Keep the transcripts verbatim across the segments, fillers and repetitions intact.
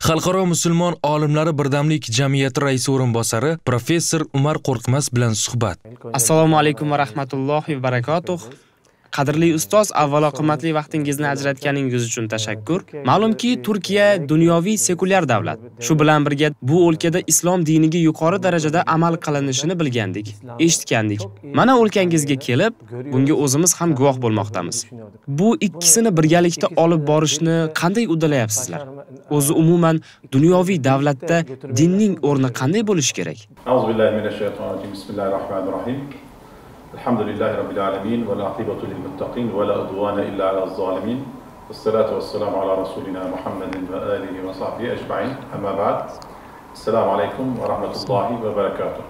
Xalqaro musulmon olimlari birdamlik jamiyati raisi o'rinbosari professor Umar Qo'rqmas bilan suhbat. Assalomu alaykum va rahmatullohi va barakatuh. Qadrli ustoz, avvalo qimmatli vaqtingizni ajratganingiz uchun tashakkur. Ma'lumki, Turkiya dunyoviy sekulyar davlat. Shu bilan birga bu o'lkada islom diniga yuqori darajada amal qilinishini bilgandik, eshitgandik. Mana o'lkangizga kelib, bunga o'zimiz ham guvoh bo'lmoqdamiz. Bu ikkisini birgalikda olib borishni qanday uddalayapsizlar? O'zi umuman dunyoviy davlatda dinning o'rni qanday bo'lishi kerak? Auzubillahi minashaytonirrojim. Bismillahirrohmanirrohim. Alhamdulillahi rabbil alamin va aqibatu lil muttaqin va la udwana illa alal zolimin. Wassalatu wassalamu ala rasulina Muhammadin va alihi va sahbihi ajma'in. Amma ba'd. Assalomu alaykum va rahmatullohi va barakatuh.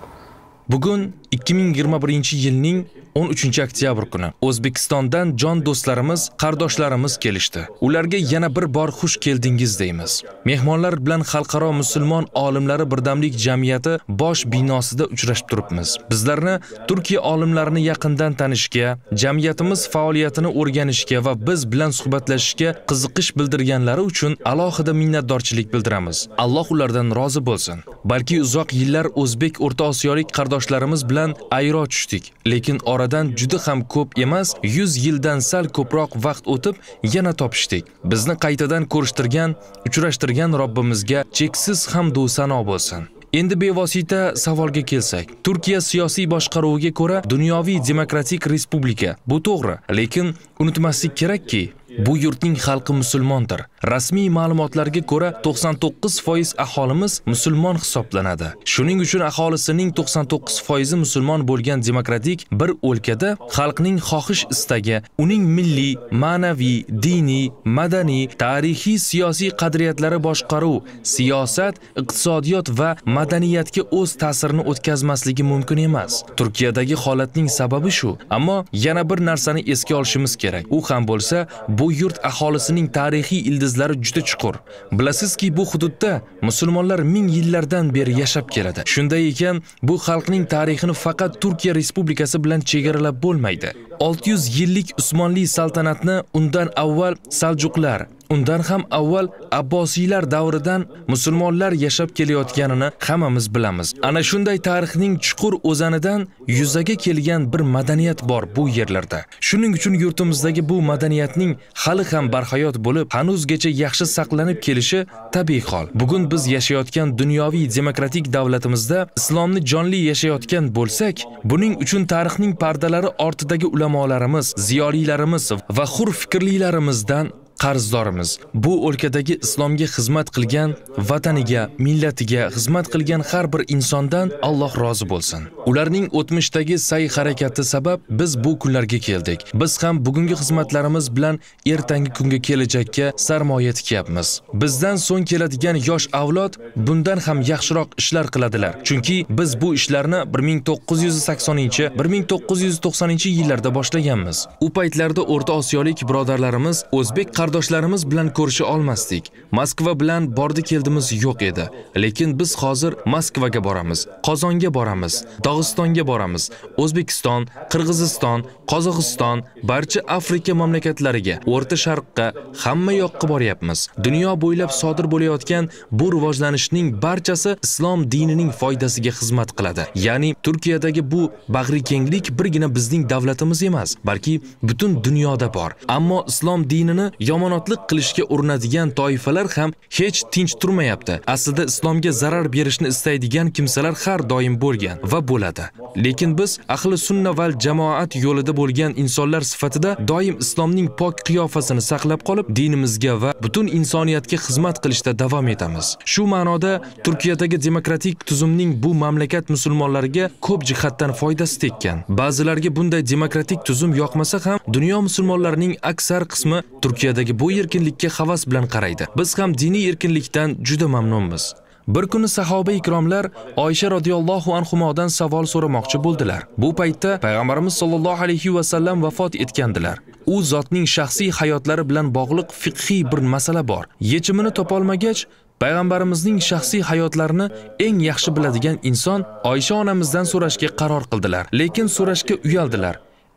Bugun ikki ming yigirma birinchi yilning o'n uchinchi oktyabr kuni O'zbekistondan jon do'stlarimiz, qardoshlarimiz kelishdi. Ularga yana bir bor xush keldingiz deymiz. Mehmonlar bilan Xalqaro musulmon olimlari birdamlik jamiyati bosh binosida uchrashib turibmiz. Bizlarni Turkiya olimlarini yaqindan tanishga, jamiyatimiz faoliyatini o'rganishga va biz bilan suhbatlashishga qiziqish bildirganlari uchun alohida minnatdorchilik bildiramiz. Alloh ulardan rozi bo'lsin. Balki uzoq yillar o'zbek o'rta osiyolik qardoshlarimiz bilan ayro tushdik, lekin oradan juda ham ko'p emas, yuz yildan sal ko'proq vaqt o'tib yana topishdik. Bizni qaytadan ko'rishtirgan, uchrashtirgan Robbimizga cheksiz hamd va sano bo'lsin. Endi bevosita savolga kelsak, Turkiya siyosiy boshqaruviga ko'ra dunyoviy demokratik respublika. Bu to'g'ri, lekin unutmaslik kerakki, bu yurtning xalqi musulmondir. Rasmiy ma'lumotlarga ko'ra to'qson to'qqiz foiz aholimiz musulmon hisoblanadi. Shuning uchun aholisining to'qson to'qqiz foizi musulmon bo'lgan demokratik bir o'lkada xalqning xohish istagi, uning milliy, ma'naviy, diniy, madaniy, tarixiy, siyosiy qadriyatlari boshqaruv, siyosat, iqtisodiyot va madaniyatga o'z ta'sirini o'tkazmasligi mumkin emas. Turkiyadagi holatning sababi shu. Ammo yana bir narsani esga olishimiz kerak. U ham bo'lsa, bu yurt aholisining tarixiy ildizlari juda chuqur. Bilasizki, bu hududda musulmonlar ming yillardan beri yashab keladi. Shunday ekan, bu xalqning tarixini faqat Turkiya Respublikasi bilan chegaralab bo'lmaydi. olti yuz yillik Usmonli saltanatni undan avval Saljuqlar, undan ham avval Abbosiylar davridan musulmonlar yashab kelayotganini hammamiz bilamiz. Ana shunday tarixning chuqur o'zanidan yuzaga kelgan bir madaniyat bor bu yerlarda. Shuning uchun yurtimizdagi bu madaniyatning hali ham barhayot bo'lib, hanuzgacha yaxshi saqlanib kelishi tabiiy hol. Bugun biz yashayotgan dunyoviy demokratik davlatimizda islomni jonli yashayotgan bo'lsak, buning uchun tarixning pardalari ortidagi ulamolarimiz, ziyolilarimiz va hur fikrlilarimizdan qarzdorimiz. Bu o'lkadagi islomga xizmat qilgan, vataniga, millatiga xizmat qilgan har bir insondan Alloh rozi bo'lsin. Ularning o'tmishdagi sa'y-harakati sabab biz bu kunlarga keldik. Biz ham bugungi xizmatlarimiz bilan ertangi kunga kelajakka sarmoya tikyapmiz. Bizdan so'ng keladigan yosh avlod bundan ham yaxshiroq ishlar qiladilar. Chunki biz bu ishlarni bir ming to'qqiz yuz saksoninchi bir ming to'qqiz yuz to'qsoninchi yillarda boshlaganmiz. U paytlarda o'rta osiyolik birodarlarimiz o'zbek qardoshlarimiz bilan ko'risha olmasdik. Moskva bilan bordi-keldimiz yo'q edi. Lekin biz hozir Moskvaga boramiz, Qozonga boramiz, Dog'istonga boramiz, O'zbekiston, Qirg'iziston, Qozog'iston, barcha Afrika mamlakatlariga, O'rta Sharqqa, hamma yoqqa boryapmiz. Dunyo bo'ylab sodir bo'layotgan bu rivojlanishning barchasi islom dinining foydasiga xizmat qiladi. Ya'ni Turkiyadagi bu bag'rikenglik birgina bizning davlatimiz emas, balki butun dunyoda bor. Ammo islom dinini yomonotlik qilishga urinadigan toifalar ham hech tinch turmayapti. Aslida islomga zarar berishni istaydigan kimsalar har doim bo'lgan va bo'ladi. Lekin biz ahli sunna val jamoat yo'lida bo'lgan insonlar sifatida doim islomning pok qiyofasini saqlab qolib, dinimizga va butun insoniyatga xizmat qilishda davom etamiz. Shu ma'noda Turkiyadagi demokratik tuzumning bu mamlakat musulmonlariga ko'p jihatdan foydasi tekkan. Ba'zilarga bunday demokratik tuzum yoqmasa ham, dunyo musulmonlarining aksar qismi Turkiyadagi bu erkinlikka havas bilan qaraydi. Biz ham diniy erkinlikdan juda mamnunmiz. Bir kuni sahoba ikromlar Oysha radhiyallohu anhumodan savol so'ramoqchi bo'ldilar. Bu paytda payg'ambarimiz sollallohu alayhi va sallam vafot etgandilar. U zotning shaxsiy hayotlari bilan bog'liq fiqhiy bir masala bor. Yechimini topolmagach, payg'ambarimizning shaxsiy hayotlarini eng yaxshi biladigan inson Oysha onamizdan so'rashga qaror qildilar. Lekin so'rashga uyaldilar.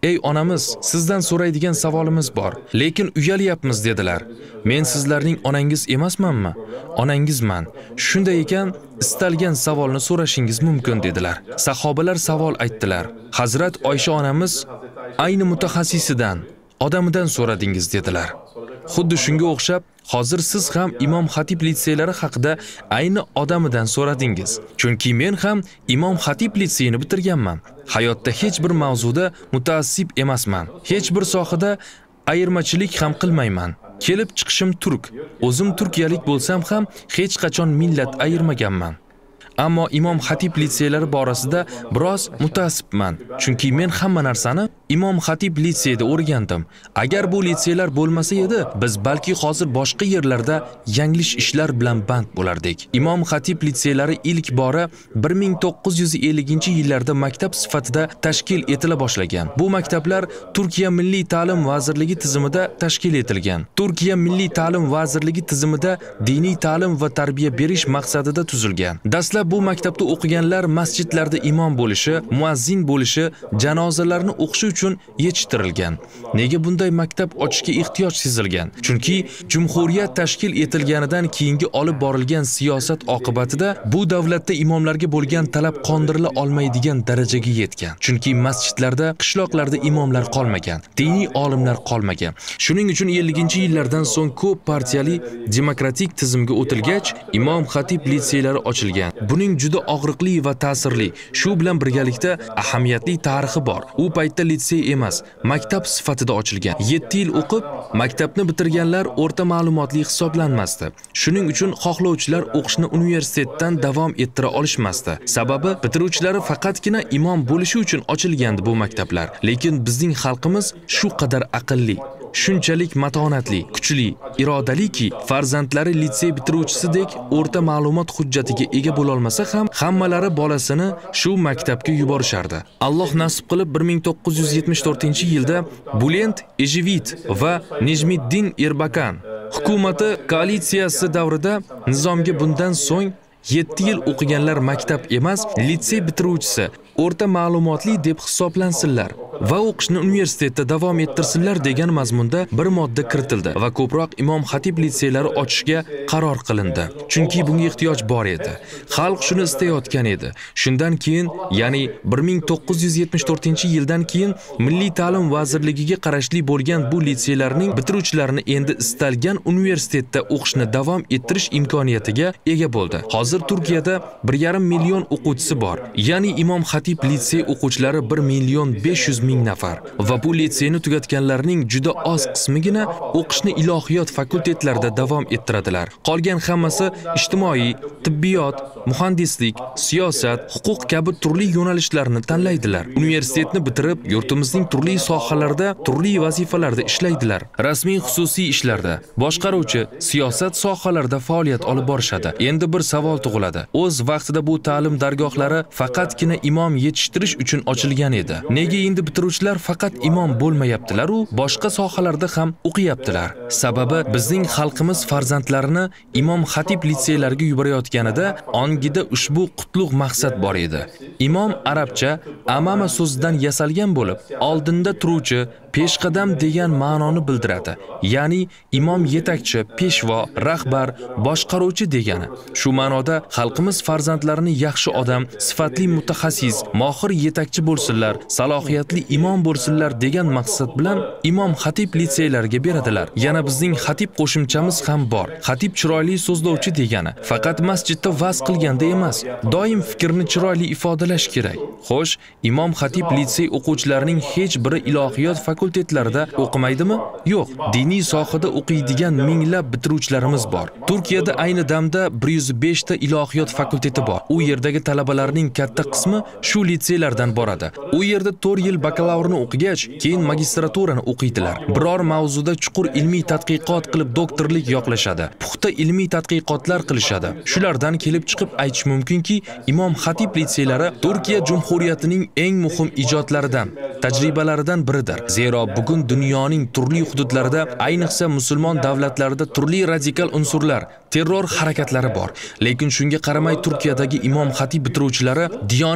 "Ey onamiz, sizdan so'raydigan savolimiz bor, lekin uyalyapmiz" dedilar. "Men sizlarning onangiz emasmanmi? Onangizman. Shunday ekan, istalgan savolni so'rashingiz mumkin" dedilar. Sahobalar savol aytdilar. Hazrat Oysha onamiz ayni mutaxassisidan, odamidan so'radingiz dedilar. Xuddi shunga o'xshab, hozir siz ham Imom Xatib litseylari haqida ayni odamidan so'radingiz. Chunki men ham Imom Xatib litseyini bitirganman. Hayotda hech bir mavzuda mutaassib emasman. Hech bir sohada ayirmachilik ham qilmayman. Kelib chiqishim turk. O'zim turkiyalik bo'lsam ham hech qachon millat ayirmaganman. Ammo Imom Xatib litseylari borasida biroz mutaassibman. Chunki men hamma narsani Imom Xatib litseyida o'rgandim. Agar bu litseylar bo'lmasa edi, biz balki hozir boshqa yerlarda yanglish ishlar bilan band bo'lardik. Imom Xatib litseylari ilk bora bir ming to'qqiz yuz ellinchi yillarda maktab sifatida tashkil etila boshlagan. Bu maktablar Turkiya Milliy ta'lim vazirligi tizimida tashkil etilgan. Turkiya Milliy ta'lim vazirligi tizimida diniy ta'lim va tarbiya berish maqsadida tuzilgan. Dastlab bu maktabda o'qiganlar masjidlarda imom bo'lishi, muazzin bo'lishi, janozalarni o'qishi uchun yetishtirilgan. Nega bunday maktab ochishga ehtiyoj sezilgan? Chunki Jumhuriyat tashkil etilganidan keyingi olib borilgan siyosat oqibatida bu davlatda imomlarga bo'lgan talab qondirila olmaydigan darajaga yetgan. Chunki masjidlarda, qishloqlarda imomlar qolmagan, diniy olimlar qolmagan. Shuning uchun ellinchi yillardan so'ng ko'p partiyali demokratik tizimga o'tilgach, Imom Xatib litseylari ochilgan. Buning juda og'riqli va ta'sirli, shu bilan birgalikda ahamiyatli tarixi bor. U paytda litsey emas, maktab sifatida ochilgan. yetti yil o'qib, maktabni bitirganlar o'rta ma'lumotli hisoblanmasdi. Shuning uchun xohlovchilar o'qishni universitetdan davom ettira olishmasdi. Sababi bitiruvchilari faqatgina imom bo'lishi uchun ochilgandi bu maktablar. Lekin bizning xalqimiz shu qadar aqlli, shunchalik matonatli, kuchli, irodaliki, farzandlari litsey bitiruvchisidek o'rta ma'lumot hujjatiga ega bo'la olmasa ham, hammalari bolasini shu maktabga yuborishardi. Alloh nasib qilib bir ming to'qqiz yuz yetmish to'rtinchi yilda Bulent Ejevit va Nejmiddin Erbakan hukumati koalitsiyasi davrida nizomga bundan so'ng yetti yil o'qiganlar maktab emas, litsey bitiruvchisi o'rta ma'lumotli deb hisoblansinlar va o'qishni universitetda davom ettirsinlar degan mazmunda bir modda kiritildi va ko'proq Imom Xatib litseylari ochishga qaror qilindi. Chunki bunga ehtiyoj bor edi. Xalq shuni istayotgan edi. Shundan keyin, ya'ni bir ming to'qqiz yuz yetmish to'rtinchi yildan keyin Milliy ta'lim vazirligiga qarashli bo'lgan bu litseylarning bitiruvchilarini endi istalgan universitetda o'qishni davom ettirish imkoniyatiga ega bo'ldi. Hozir Turkiyada bir yarim million o'quvchisi bor. Ya'ni Imom Xatib litsey o'quvchilari bir million besh yuz ming nafar va bu litseyni tugatganlarning juda oz qismigina o'qishni ilohiyot fakultetlarida davom ettiradilar. Qolgan hammasi ijtimoiy, tibbiyot, muhandislik, siyosat, huquq kabi turli yo'nalishlarni tanlaydilar. Universitetni bitirib, yurtimizning turli sohalarida, turli vazifalarda ishlaydilar. Rasmiy xususiy ishlarda, boshqaruvchi, siyosat sohalarida faoliyat olib borishadi. Endi bir savol tug'iladi. O'z vaqtida bu ta'lim dargohlari faqatgina imom yetishtirish uchun ochilgan edi. Nega endi bitiruvchilar faqat imom bo'lmayaptilar u boshqa sohalarda ham o'qiyaptilar? Sababi bizning xalqimiz farzandlarini Imom Xatib litseylariga yuborayotganida ongida ushbu qutlug' maqsad bor edi. Imom arabcha amama so'zidan yasalgan bo'lib, oldinda turuvchi, peshqadam degan ma'noni bildiradi. Ya'ni imom yetakchi, peshvo, rahbar, boshqaruvchi degani. Shu ma'noda xalqimiz farzandlarini yaxshi odam, sifatli mutaxassis, mohir yetakchi bo'lsinlar, salohiyatli imom bo'lsinlar degan maqsad bilan Imom Xatib litseylariga beradilar. Yana bizning xatib qo'shimchamiz ham bor. Xatib chiroyli so'zlovchi degani. Faqat masjidda va'z qilganda emas, doim fikrni chiroyli ifodalash kerak. Xo'sh, Imom Xatib litsey o'quvchilarining hech biri ilohiyot fakultetlarida o'qimaydimi? Yo'q, diniy sohada o'qiydigan minglab bitiruvchilarimiz bor. Turkiyada ayni damda bir yuz besh ta ilohiyot fakulteti bor. U yerdagi talabalarning katta qismi shu litseylardan boradi. U yerda to'rt yil bakalavrni o'qigach, keyin magistraturani o'qiydilar. Biror mavzuda chuqur ilmiy tadqiqot qilib doktorlik yoqlashadi. Puxta ilmiy tadqiqotlar qilishadi. Shulardan kelib chiqib aytish mumkinki, Imom Xatib litseylari Turkiya Jumhuriyatining eng muhim ijodlaridan, tajribalaridan biridir. Zero bugun dunyoning turli hududlarida, ayniqsa musulmon davlatlarida turli radikal unsurlar, terror harakatlari bor. Lekin shunga qaramay Turkiyadagi Imom Xatib bitiruvchilari Diyonat ishlari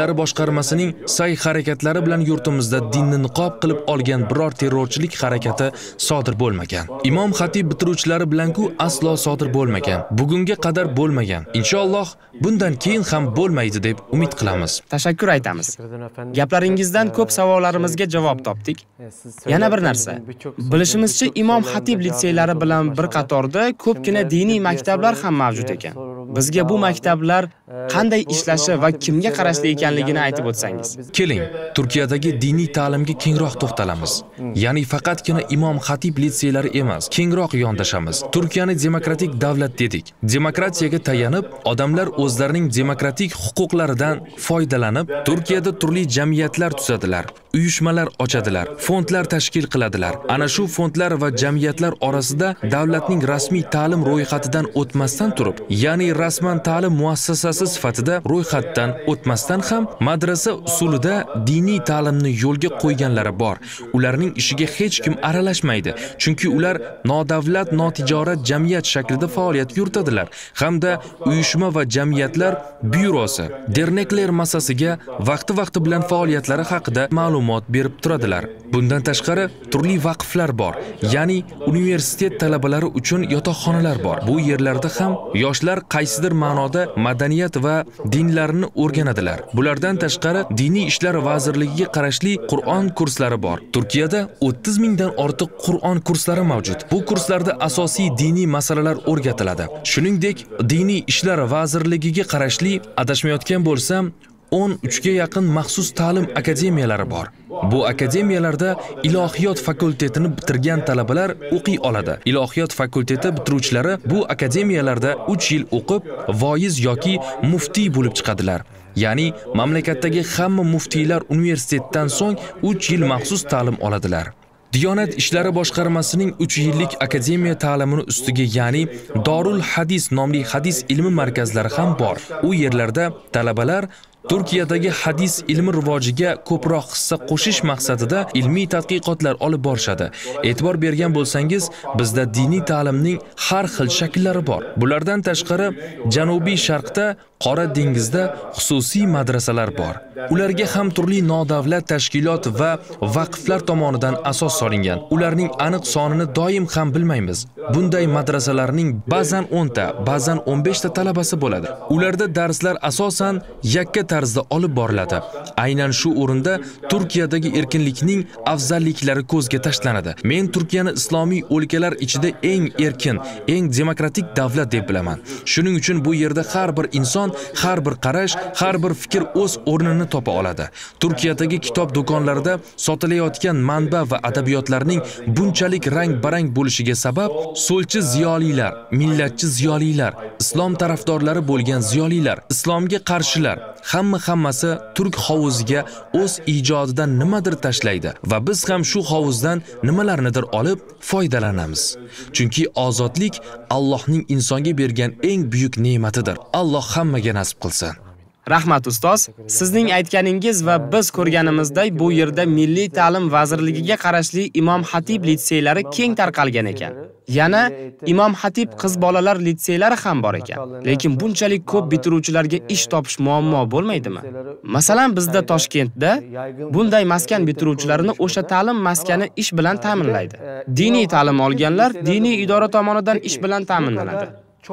ishlari boshqarmasining sa'y-harakatlari bilan yurtimizda dinni niqob qilib olgan biror terrorchilik harakati sodir bo'lmagan. Imom xatib bitiruvchilari bilan-ku aslo sodir bo'lmagan. Bugunga qadar bo'lmagan. Inshaalloh bundan keyin ham bo'lmaydi deb umid qilamiz. Tashakkur aytamiz. Gaplaringizdan ko'p savollarimizga javob topdik. Yana bir narsa. Bilishimizcha Imom xatib litseylari bilan bir qatorda ko'pgina diniy maktablar ham mavjud ekan. Bizga bu maktablar qanday ishlashi va kimga qarashli ekanligini aytib o'tsangiz. Keling, Turkiyadagi diniy ta'limga kengroq to'xtalamiz. Ya'ni faqatgina Imom xatib litseylari emas, kengroq yondashamiz. Turkiyani demokratik davlat dedik. Demokratiyaga tayanib, odamlar o'zlarining demokratik huquqlaridan foydalanib, Turkiyada turli jamiyatlar tuzadilar, uyushmalar ochadilar, fondlar tashkil qiladilar. Ana shu fondlar va jamiyatlar orasida davlatning rasmiy ta'lim ro'yxatidan o'tmasdan turib, ya'ni rasman ta'lim muassasasi sifatida ro'yxatdan o'tmasdan ham madrasa usulida diniy ta'limni yo'lga qo'yganlari bor. Ularning ishiga hech kim aralashmaydi, chunki ular nodavlat, notijorat jamiyat shaklida faoliyat yuritadilar hamda uyushma va jamiyatlar byurosi, derneklar massasiga vaqti-vaqti bilan faoliyatlari haqida ma'lumot berib turadilar. Bundan tashqari turli vaqflar bor, ya'ni universitet talabalari uchun yotoqxonalar bor. Bu yerlarda ham yoshlar qaysidir ma'noda madaniyat va dinlarini o'rganadilar. Bulardan tashqari diniy ishlar vazirligiga qarashli Qur'on kurslari bor. Turkiyada o'ttiz mingdan ortiq Qur'on kurslari mavjud. Bu kurslarda asosiy diniy masalalar o'rgatiladi. Shuningdek, diniy ishlar vazirligiga qarashli, adashmayotgan bo'lsam, o'n uchga yaqin maxsus ta'lim akademiyalari bor. Bu akademiyalarda ilohiyot fakultetini bitirgan talabalar o'qiy oladi. Ilohiyot fakulteti bitiruvchilari bu akademiyalarda uch yil o'qib, voiz yoki muftiy bo'lib chiqadilar. Ya'ni mamlakatdagi hamma muftiylar universitetdan so'ng uch yil maxsus ta'lim oladilar. Diyonat ishlari boshqarmasining uch yillik akademiya ta'limini ustiga, ya'ni Dorul Hadis nomli hadis ilmi markazlari ham bor. U yerlarda talabalar Turkiyadagi hadis ilmi rivojiga ko'proq hissa qo'shish maqsadida ilmiy tadqiqotlar olib borishadi. E'tibor bergan bo'lsangiz, bizda diniy ta'limning har xil shakllari bor. Bulardan tashqari, Janubiy Sharqda Qora dengizda xususiy madrasalar bor. Ularga ham turli nodavlat tashkilot va vaqflar tomonidan asos solingan. Ularning aniq sonini doim ham bilmaymiz. Bunday madrasalarning ba'zan o'n ta, ba'zan o'n besh ta talabasi bo'ladi. Ularda darslar asosan yakka tarzda olib boriladi. Aynan shu o'rinda Turkiyadagi erkinlikning afzalliklari ko'zga tashlanadi. Men Turkiyani islomiy o'lkalar ichida eng erkin, eng demokratik davlat deb bilaman. Shuning uchun bu yerda har bir inson, har bir qarash, har bir fikr o'z o'rnini topa oladi. Turkiyadagi kitob do'konlarida sotilayotgan manba va adabiyotlarning bunchalik rang-barang bo'lishiga sabab so'lchi ziyolilar, millatchi ziyolilar, islom tarafdorlari bo'lgan ziyolilar, islomga qarshilar, hamma hammasi turk hovuziga o'z ijodidan nimadir tashlaydi va biz ham shu hovuzdan nimalarnidir olib foydalanamiz. Chunki ozodlik Allohning insonga bergan eng buyuk ne'matidir. Alloh hammaga nasib qilsin. Rahmat ustoz, sizning aytganingiz va biz ko'rganimizday bu yerda Milliy ta'lim vazirligiga qarashli Imom xatib litseylari keng tarqalgan ekan. Yana Imom xatib qiz bolalar litseylari ham bor ekan. Lekin bunchalik ko'p bitiruvchilarga ish topish muammo bo'lmaydimi? Masalan, bizda Toshkentda bunday maskan bitiruvchilarini o'sha ta'lim maskani ish bilan ta'minlaydi. Diniy ta'lim olganlar diniy idora tomonidan ish bilan ta'minlanadi.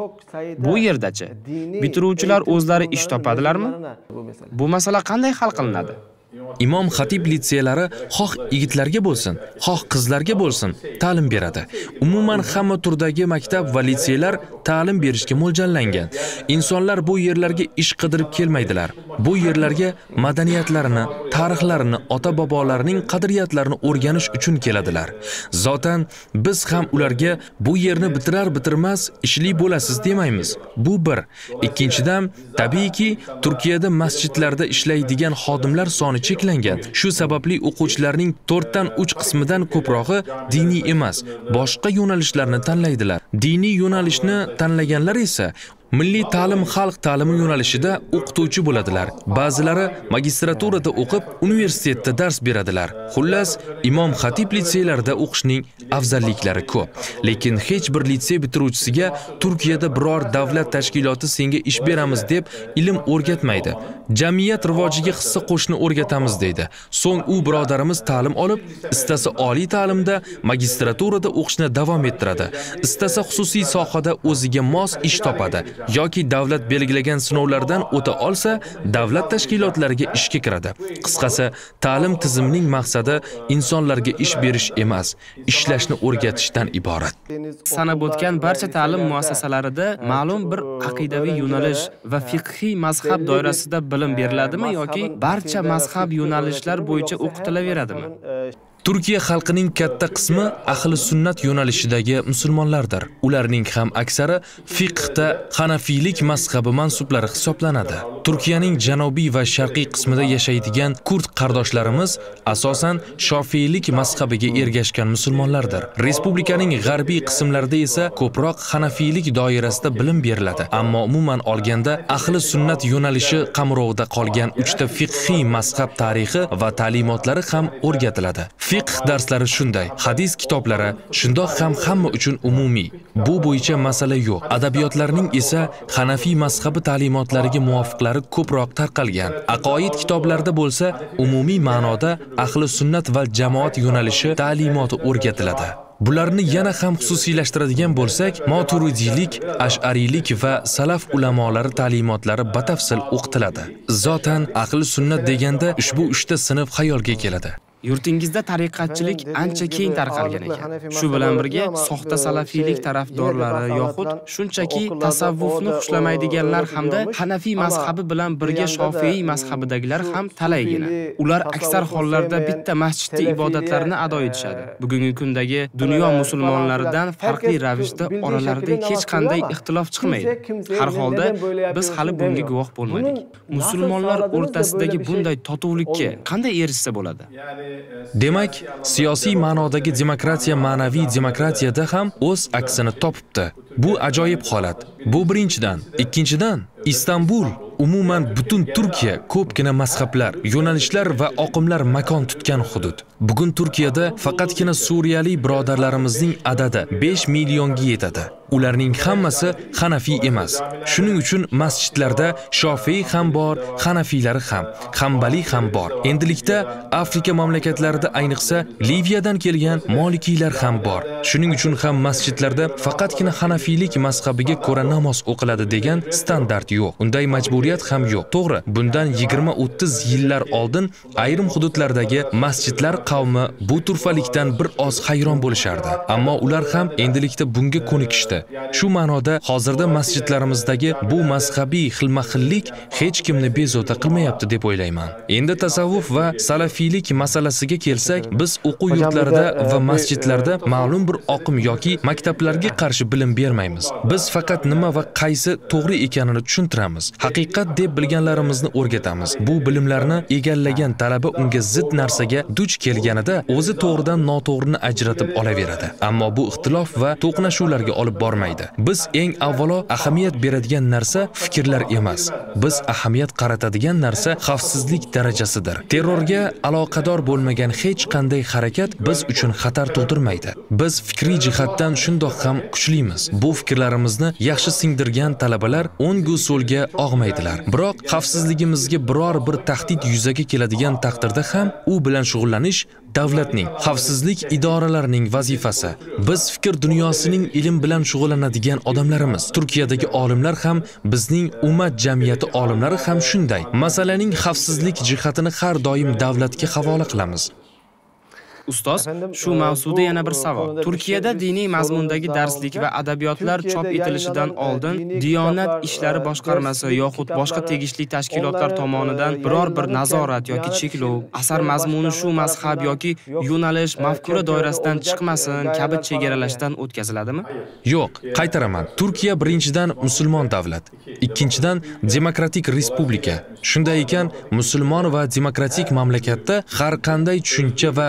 Bu yerdachi bitiruvchilar o'zlari ish topadilarmi? Bu masala qanday hal qilinadi? Imom xatib litseylari xoh yigitlarga bo'lsin, xoh qizlarga bo'lsin ta'lim beradi. Umuman hamma turdagi maktab va litseylar ta'lim berishga mo'ljallangan. Insonlar bu yerlarga ish qidirib kelmaydilar. Bu yerlarga madaniyatlarini, tarixlarini, ota-bobolarining qadriyatlarini o'rganish uchun keladilar. Zotan biz ham ularga bu yerni bitirar bitirmas ishli bo'lasiz demaymiz. Bu bir. Ikkinchidan, tabiiyki Turkiyada masjidlarda ishlaydigan xodimlar soni cheklangan. Shu sababli o'quvchilarning to'rtdan uch qismidan ko'prog'i diniy emas, boshqa yo'nalishlarni tanlaydilar. Diniy yo'nalishni tanlaganlar esa Milliy ta'lim xalq ta'limi yo'nalishida o'qituvchi bo'ladilar. Ba'zilari magistraturada o'qib, universitetda dars beradilar. Xullas, Imom Xatib litseylarida o'qishning afzalliklari ko'p. Lekin hech bir litsey bitiruvchisiga Turkiyada biror davlat tashkiloti senga ish beramiz deb ilm o'rgatmaydi. Jamiyat rivojiga hissa qo'shni o'rgatamiz deydi. So'ng u birodarimiz ta'lim olib, istasa oliy ta'limda, magistraturada o'qishni davom ettiradi. Istasa xususiy sohada o'ziga mos ish topadi. Yoki davlat belgilagan sinovlardan o'ta olsa, davlat tashkilotlariga ishga kiradi. Qisqasi, ta'lim tizimining maqsadi insonlarga ish berish emas, ishlashni o'rgatishdan iborat. Sanab o'tgan barcha ta'lim muassasalarida ma'lum bir aqidaviy yo'nalish va fiqhiy mazhab doirasida bilim beriladimi yoki barcha mazhab yo'nalishlar bo'yicha o'qitilaveradimi? Turkiya xalqining katta qismi ahli sunnat yo'nalishidagi musulmonlardir. Ularning ham aksari fiqhda Hanafiylik mazhabi mansublari hisoblanadi. Turkiyaning janubiy va sharqiy qismida yashaydigan kurd qardoshlarimiz asosan Shofiylik mazhabiga ergashgan musulmonlardir. Respublikaning g'arbiy qismlarida esa ko'proq Hanafiylik doirasida bilim beriladi. Ammo umuman olganda ahli sunnat yo'nalishi qamrovida qolgan uchta fiqhiy mazhab tarixi va ta'limotlari ham o'rgatiladi. Fiqh darslari shunday, hadis kitoblari shundoq ham hamma uchun umumiy. Bu bo'yicha masala yo'q. Adabiyotlarning esa Hanafiy mazhabi ta'limotlariga muvofiqlari ko'proq tarqalgan. Aqoid kitoblarida bo'lsa, umumiy ma'noda ahli sunnat va jamoat yo'nalishi ta'limoti o'rgatiladi. Bularni yana ham xususiylashtiradigan bo'lsak, Moturidiylik, Ash'ariylik va salaf ulamolari ta'limotlari batafsil o'qitiladi. Zotan ahli sunnat deganda ushbu uchta sinf xayolga keladi. Yurtingizda tariqatchilik ancha keng tarqalgan ekan. Shu bilan birga soxta salafiylik tarafdorlari yoxud shunchaki tasavvufni xushlamaydiganlar hamda Hanafiy mazhabi bilan birga Shofiy mazhabidagilar ham talaygina. Ular aksar hollarda bitta masjidda ibodatlarini ado etishadi. Bugungi kundagi dunyo musulmonlaridan farqli ravishda oralarida hech qanday ixtilof chiqmaydi. Har holda biz hali bunga guvoh bo'lmadik. Musulmonlar o'rtasidagi bunday totuvlikka qanday erishsa bo'ladi? Demak, siyosiy ma'nodagi demokratiya ma'naviy demokratiyada ham o'z aksini topibdi. Bu ajoyib holat. Bu birinchidan. Ikkinchidan, Istanbul, umuman butun Turkiya ko'pgina mazhablar, yo'nalishlar va oqimlar makon tutgan hudud. Bugun Turkiyada faqatgina suriyali birodarlarimizning adadi besh millionga yetadi. Ularning hammasi Hanafiy emas. Shuning uchun masjidlarda Shofiy ham bor, Hanafiylari ham, Hanbali ham bor. Endilikda Afrika mamlakatlarida ayniqsa Liviyadan kelgan Molikiylar ham bor. Shuning uchun ham masjidlarda faqatgina Hanafiylik mazhabiga ko'ra namoz o'qiladi degan standart yo'q. Unday majburiyat ham yo'q. To'g'ri, bundan yigirma o'ttiz yillar oldin ayrim hududlardagi masjidlar qavmi bu turfalikdan bir oz hayron bo'lishardi. Ammo ular ham endilikda bunga ko'nikishdi. Shu ma'noda hozirda masjidlarimizdagi bu mazhabiy xilma-xillik hech kimni bezovta qilmayapti deb o'ylayman. Endi tasavvuf va salafiylik masalasiga kelsak, biz o'quv yurtlarida va masjidlarda ma'lum bir oqim yoki maktablarga qarshi bilim bermaymiz. Biz faqat nima va qaysi to'g'ri ekanini tushuntiramiz. Haqiqat deb bilganlarimizni o'rgatamiz. Bu bilimlarni egallagan talaba unga zid narsaga duch kelganida o'zi to'g'ridan noto'g'rini ajratib olaveradi. Ammo bu ixtilof va to'qnashuvlarga olib bormaydi. Biz eng avvalo ahamiyat beradigan narsa fikrlar emas. Biz ahamiyat qaratadigan narsa xavfsizlik darajasidir. Terrorga aloqador bo'lmagan hech qanday harakat biz uchun xatar tug'dirmaydi. Biz fikriy jihatdan shundoq ham kuchlimiz. Bu fikrlarimizni yaxshi singdirgan talabalar o'ngu so'lga og'maydilar. Biroq xavfsizligimizga biror bir tahdid yuzaga keladigan taqdirda ham u bilan shug'ullanish davlatning, xavfsizlik idoralarining vazifasi. Biz fikr dunyosining ilm bilan shug'ullanadigan odamlarimiz. Turkiyadagi olimlar ham, bizning ummat jamiyati olimlari ham shunday. Masalaning xavfsizlik jihatini har doim davlatga havola qilamiz. Ustoz, shu mavzuda yana bir savol. Turkiyada diniy mazmundagi darslik va adabiyotlar chop etilishidan oldin Diyonat ishlari boshqarmasi yoxud boshqa tegishli tashkilotlar tomonidan biror bir nazorat yoki cheklov, asar mazmuni shu mazhab yoki yo'nalish, mafkura doirasidan chiqmasin kabi chegaralashdan o'tkaziladimi? Yo'q, qaytaraman. Turkiya birinchidan musulmon davlat, ikkinchidan demokratik respublika. Shunday ekan, musulmon va demokratik mamlakatda har qanday tushuncha va dunyo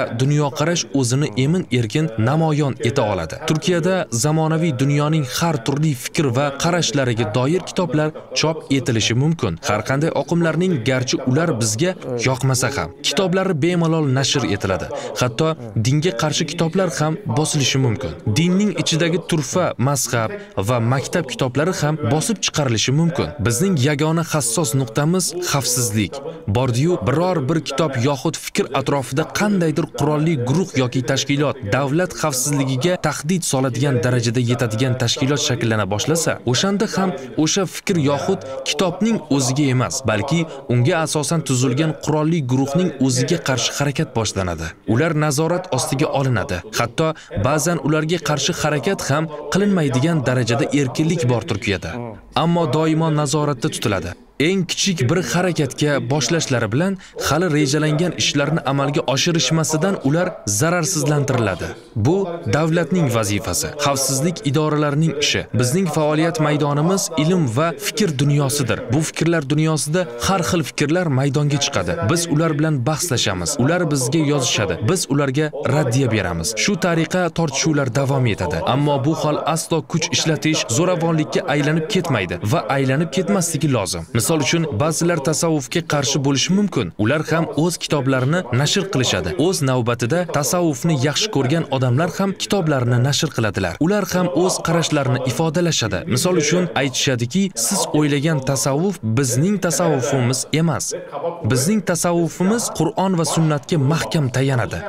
dunyoqarash o'zini emin-erkin namoyon eta oladi. Turkiyada zamonaviy dunyoning har turli fikr va qarashlariga doir kitoblar chop etilishi mumkin. Har qanday oqimlarning garchi ular bizga yoqmasa ham kitoblari bemalol nashr etiladi. Hatto dinga qarshi kitoblar ham bosilishi mumkin. Dinning ichidagi turfa, mazhab va maktab kitoblari ham bosib chiqarilishi mumkin. Bizning yagona hassos nuqtamiz xavfsizlik. Bordiyu biror bir kitob yoxud fikr atrofida qandaydir qurolli guruh yoki tashkilot davlat xavfsizligiga tahdid soladigan darajada yetadigan tashkilot shakllana boshlasa, o'shanda ham o'sha fikr yoxud kitobning o'ziga emas, balki unga asosan tuzilgan qurolli guruhning o'ziga qarshi harakat boshlanadi. Ular nazorat ostiga olinadi. Hatto ba'zan ularga qarshi harakat ham qilinmaydigan darajada erkinlik bor Turkiyada. Ammo doimo nazoratda tutiladi. Eng kichik bir harakatga boshlashlari bilan hali rejalangan ishlarni amalga oshirishmasidan ular zararsizlantiriladi. Bu davlatning vazifasi, xavfsizlik idoralarining ishi. Bizning faoliyat maydonimiz ilm va fikr dunyosidir. Bu fikrlar dunyosida har xil fikrlar maydonga chiqadi. Biz ular bilan bahslashamiz. Ular bizga yozishadi. Biz ularga raddiya beramiz. Shu tariqa tortishuvlar davom etadi. Ammo bu hol aslo kuch ishlatish, zo'ravonlikka aylanib ketmaydi va aylanib ketmasligi lozim. Misol uchun, ba'zilar tasavvufga qarshi bo'lishi mumkin. Ular ham o'z kitoblarini nashr qilishadi. O'z navbatida tasavvufni yaxshi ko'rgan odamlar ham kitoblarini nashr qiladilar. Ular ham o'z qarashlarini ifodalashadi. Misol uchun, aytishadiki, siz o'ylagan tasavvuf bizning tasavvufimiz emas. Bizning tasavvufimiz Qur'on va sunnatga mahkam tayanadi.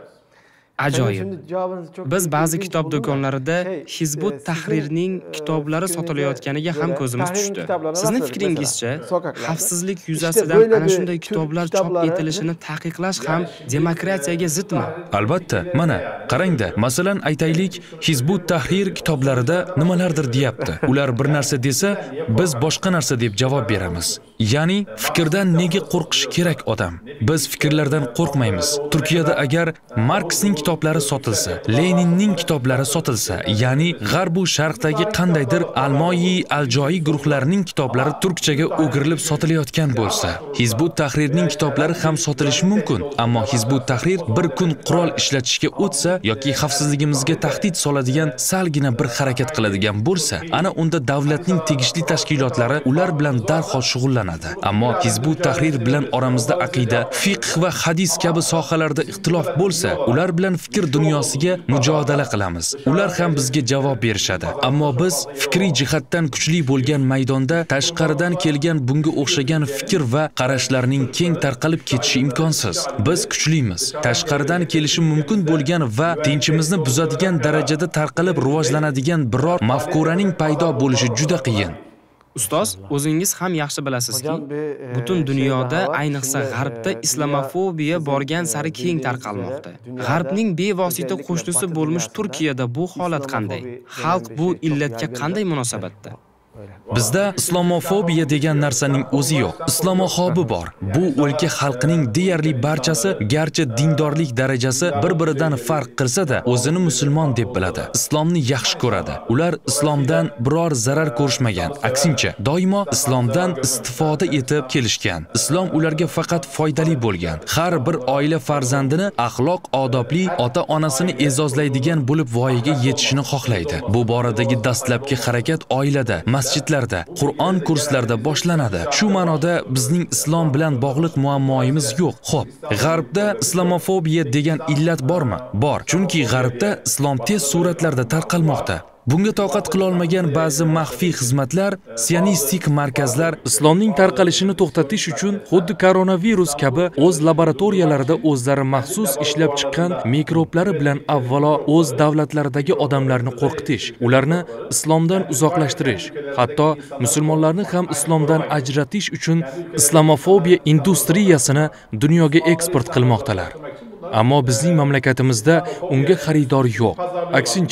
Ajoyib. Biz ba'zi kitob do'konlarida Hizbut Tahrirning kitoblari sotilayotganiga ham ko'zimiz tushdi. Sizning fikringizcha, xavfsizlik yuzasidan ana shunday kitoblar chop etilishini taqiqlash ham demokratiyaga zidmi? Albatta, mana, qarangda, masalan aytaylik, Hizbut Tahrir kitoblarida nimalardir deyapti. Ular bir narsa desa, biz boshqa narsa deb javob beramiz. Ya'ni, fikrdan nega qo'rqish kerak odam? Biz fikrlardan qo'rqmaymiz. Turkiyada agar Marksning kitoblari sotilsa, Leninning kitoblari sotilsa, ya'ni G'arb va Sharqdagi qandaydir almoyi aljoyi guruhlarining kitoblari turkchaga o'girilib sotilayotgan bo'lsa, Hizbut Tahrirning kitoblari ham sotilishi mumkin. Ammo Hizbut Tahrir bir kun qurol ishlatishga o'tsa yoki xavfsizligimizga tahdid soladigan salgina bir harakat qiladigan bo'lsa, ana unda davlatning tegishli tashkilotlari ular bilan darhol shug'ullanadi. Ammo Hizbut Tahrir bilan oramizda aqida, fiqh va hadis kabi sohalarda ixtilof bo'lsa, ular bilan fikr dunyosiga mujodala qilamiz. Ular ham bizga javob berishadi. Ammo biz fikriy jihatdan kuchli bo'lgan maydonda tashqaridan kelgan bunga o'xshagan fikr va qarashlarning keng tarqalib ketishi imkonsiz. Biz kuchlimiz. Tashqaridan kelishi mumkin bo'lgan va tinchimizni buzadigan darajada tarqalib rivojlanadigan biror mafkuraning paydo bo'lishi juda qiyin. Ustoz, o'zingiz ham yaxshi bilasizki, butun dunyoda, ayniqsa G'arbda islamofobiya borgan sari keng tarqalmoqda. G'arbning bevosita qo'shnisi bo'lmish Turkiyada bu holat qanday? Xalq bu illatga qanday munosabatda? Bizda islomofobiya degan narsaning o'zi yo'q. Islomofobi bor. Bu o'lka xalqining deyarli barchasi garchi dindorlik darajasi bir-biridan farq qilsa-da, o'zini musulmon deb biladi. Islomni yaxshi ko'radi. Ular islomdan biror zarar ko'rishmagan. Aksincha, doimo islomdan istifoda etib kelishgan. Islom ularga faqat foydali bo'lgan. Har bir oila farzandini axloq odobli, ota-onasini e'zozlaydigan bo'lib voyaga yetishini xohlaydi. Bu boradagi dastlabki harakat oilada, masjidlarda, Qur'on kurslarida boshlanadi. Shu ma'noda bizning islom bilan bog'liq muammoimiz yo'q. Xo'p, G'arbda islamofobiya degan illat bormi? Bor. Chunki G'arbda islom tez suratlarda tarqalmoqda. Bunga toqat qila olmagan ba'zi maxfiy xizmatlar, sionistik markazlar islomning tarqalishini to'xtatish uchun xuddi koronavirus kabi o'z laboratoriyalarida o'zlari maxsus ishlab chiqqan mikroblari bilan avvalo o'z davlatlaridagi odamlarni qo'rqitish, ularni islomdan uzoqlashtirish, hatto musulmonlarni ham islomdan ajratish uchun islamofobiya industriyasini dunyoga eksport qilmoqdalar. Ammo bizning mamlakatimizda unga xaridor yo'q. Aksincha,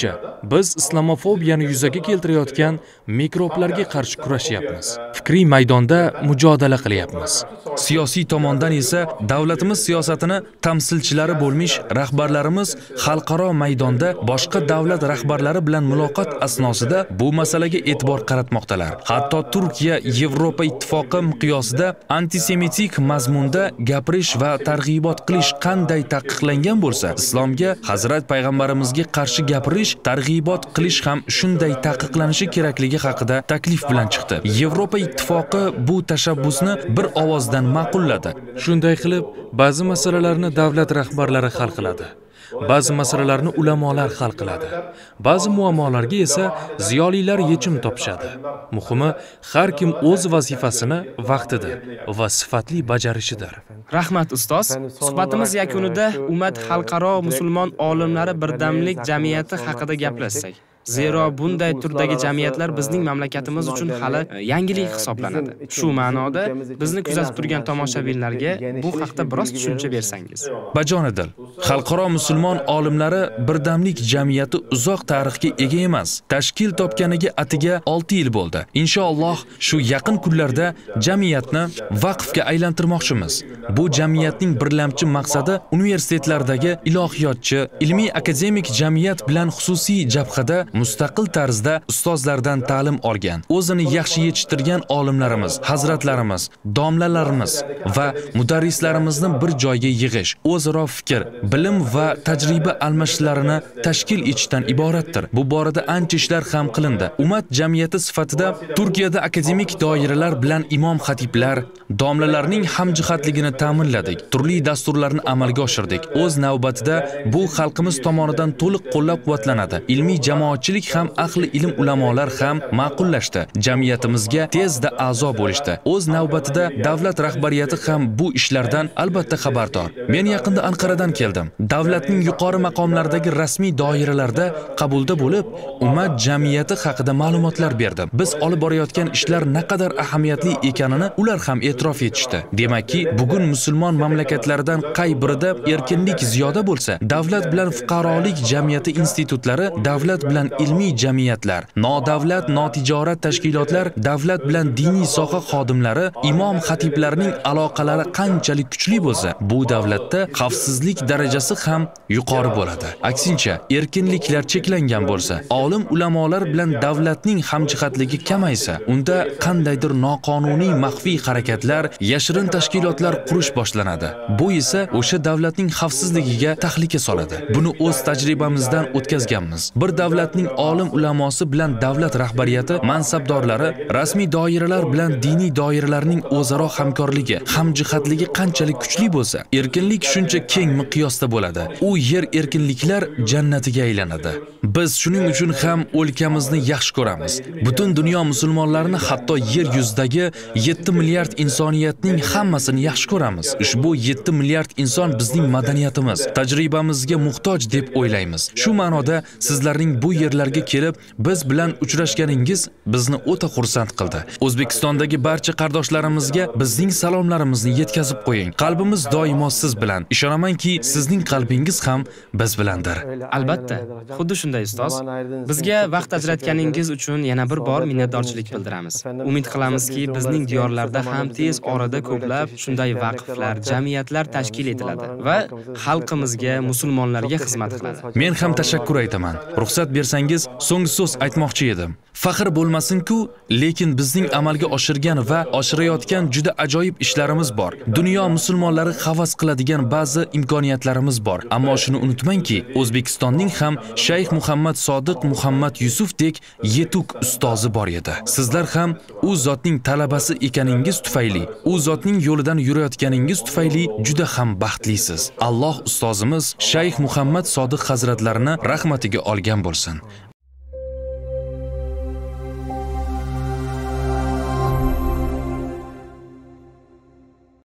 Biz islomofobiyani yuzaga keltirayotgan mikroblarga qarshi kurashyapmiz. Fikriy maydonda mujodala qilyapmiz. Siyosiy tomondan esa davlatimiz siyosatini tamsilchilari bo'lmish rahbarlarimiz xalqaro maydonda boshqa davlat rahbarlari bilan muloqot asnosida bu masalaga e'tibor qaratmoqdalar. Hatto Turkiya Yevropa ittifoqi miqyosida antisemitik mazmunda gapirish va targ'ibot qilish qanday taqiqlangan bo'lsa, islomga, Hazrat payg'ambarimizga qarshi gapirish, targ'ibot qilish ham shunday taqiqlanishi kerakligi haqida taklif bilan chiqdi. Yevropa ittifoqi bu tashabbusni bir ovozdan ma'qulladi. Shunday qilib, ba'zi masalalarni davlat rahbarlari hal qiladi. Ba'zi masalalarni ulamolar hal qiladi. Ba'zi muammolarga esa ziyolilar yechim topishadi. Muhimi, har kim o'z vazifasini vaqtida va sifatli bajarishidir. Rahmat ustoz. Suhbatimiz yakunida ummat xalqaro musulmon olimlari birdamlik jamiyati haqida gaplashsak. Zero bunday turdagi jamiyatlar bizning mamlakatimiz uchun hali yangilik hisoblanadi. Shu ma'noda bizni kuzatib turgan tomoshabinlarga bu haqda biroz tushuncha bersangiz. Bajonidil, xalqaro musulmon olimlari birdamlik jamiyati uzoq tarixga ega emas. Tashkil topganiga atiga olti yil bo'ldi. Inshaalloh shu yaqin kunlarda jamiyatni vaqfga aylantirmoqchimiz. Bu jamiyatning birlamchi maqsadi universitetlardagi ilohiyotchi, ilmiy akademik jamiyat bilan xususiy jabhada mustaqil tarzda ustozlardan ta'lim olgan, o'zini yaxshi yetishtirgan olimlarimiz, hazratlarimiz, domlalarimiz va mudarrislarimizni bir joyga yig'ish, o'zaro fikr, bilim va tajriba almashishlarini tashkil etishdan iboratdir. Bu borada ancha ishlar ham qilindi. Ummat jamiyati sifatida Turkiyada akademik doiralar bilan imom xatiblar, domlalarning hamjihatligini ta'minladik. Turli dasturlarni amalga oshirdik. O'z navbatida bu xalqimiz tomonidan to'liq qo'llab-quvvatlanadi. Ilmiy jamoatchilik ham, ahli ilm ulamolar ham ma'qullashdi. Jamiyatimizga tezda a'zo bo'lishdi. O'z navbatida davlat rahbariyati ham bu ishlardan albatta xabardor. Men yaqinda Anqaradan keldim. Davlatning yuqori maqomlaridagi rasmiy doiralarda qabulda bo'lib, ummat jamiyati haqida ma'lumotlar berdim. Biz olib borayotgan ishlar naqadar ahamiyatli ekanini ular ham e'tirof etishdi. Demakki, bugun musulmon mamlakatlaridan qay birida erkinlik ziyoda bo'lsa, davlat bilan fuqarolik jamiyati institutlari, davlat bilan ilmiy jamiyatlar, nodavlat, notijorat tashkilotlar, davlat bilan diniy soha xodimlari, imom xatiblarining aloqalari qanchalik kuchli bo'lsa, bu davlatda xavfsizlik darajasi ham yuqori bo'ladi. Aksincha, erkinliklar cheklangan bo'lsa, olim ulamolar bilan davlatning hamjihatligi kamaysa, unda qandaydir noqonuniy maxfiy harakatlar, yashirin tashkilotlar qurish boshlanadi. Bu esa o'sha davlatning xavfsizligiga tahlika soladi. Buni o'z tajribamizdan o'tkazganmiz. Bir davlatning olim ulamosi bilan davlat rahbariyati, mansabdorlari, rasmiy doiralar bilan diniy doiralarning o'zaro hamkorligi, hamjihatligi qanchalik kuchli bo'lsa, erkinlik shuncha keng miqyosda bo'ladi. U yer erkinliklar jannatiga aylanadi. Biz shuning uchun ham o'lkamizni yaxshi ko'ramiz. Butun dunyo musulmonlarini, hatto yer yuzidagi yetti milliard insoniyatning hammasini yaxshi ko'ramiz. Ushbu yetti milliard inson bizning madaniyatimiz, tajribamizga muhtoj deb o'ylaymiz. Shu ma'noda sizlarning bu yerlarga kelib biz bilan uchrashganingiz bizni o'ta xursand qildi. O'zbekistondagi barcha qardoshlarimizga bizning salomlarimizni yetkazib qo'ying. Qalbimiz doimo siz bilan. Ishonamanki, sizning qalbingiz ham biz bilandir. Albatta, xuddi shunday ustoz. Bizga vaqt ajratganingiz uchun yana bir bor minnatdorchilik bildiramiz. Umid qilamizki, bizning diyorlarda ham tez orada ko'plab shunday vaqflar, jamiyatlar tashkil etiladi va xalqimizga, musulmonlarga xizmat qiladi. Men ham tashakkur aytaman. Ruxsat bersangiz, so'nggi so'z aytmoqchi edim. Faxr bo'lmasin-ku, lekin bizning amalga oshirgan va oshirayotgan juda ajoyib ishlarimiz bor. Dunyo musulmonlari havas qiladigan ba'zi imkoniyatlarimiz bor. Ammo shuni unutmangki, O'zbekistonning ham Shayx Muhammad Sodiq Muhammad Yusufdek yetuk ustozi bor edi. Sizlar ham u zotning talabasi ekaningiz tufayli, u zotning yo'lidan yurayotganingiz tufayli juda ham baxtlisiz. Alloh ustozimiz Shayx Muhammad Sodiq hazratlarini rahmatiga olgan bo'lsin.